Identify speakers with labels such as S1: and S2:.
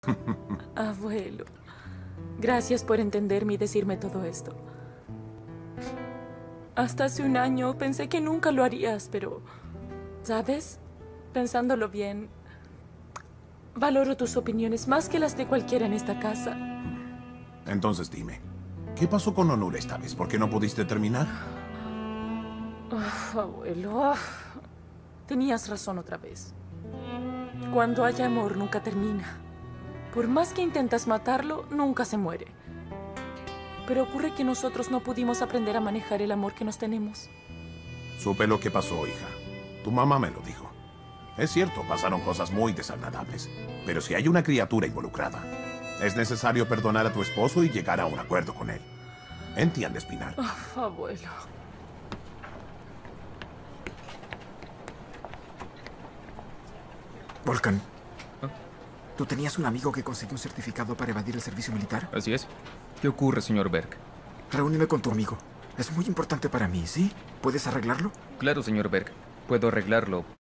S1: Abuelo, gracias por entenderme y decirme todo esto. Hasta hace un año pensé que nunca lo harías, pero, ¿sabes? Pensándolo bien, valoro tus opiniones más que las de cualquiera en esta casa.
S2: Entonces dime, ¿qué pasó con Onur esta vez? ¿Por qué no pudiste terminar?
S1: Abuelo, tenías razón otra vez. Cuando hay amor, nunca termina. Por más que intentas matarlo, nunca se muere. Pero ocurre que nosotros no pudimos aprender a manejar el amor que nos tenemos.
S2: Supe lo que pasó, hija. Tu mamá me lo dijo. Es cierto, pasaron cosas muy desagradables. Pero si hay una criatura involucrada, es necesario perdonar a tu esposo y llegar a un acuerdo con él. ¿Entiendes, Pinar?
S1: Abuelo.
S3: Volkan, ¿tú tenías un amigo que consiguió un certificado para evadir el servicio militar?
S4: Así es. ¿Qué ocurre, señor Berg?
S3: Reúneme con tu amigo. Es muy importante para mí, ¿sí? ¿Puedes arreglarlo?
S4: Claro, señor Berg. Puedo arreglarlo,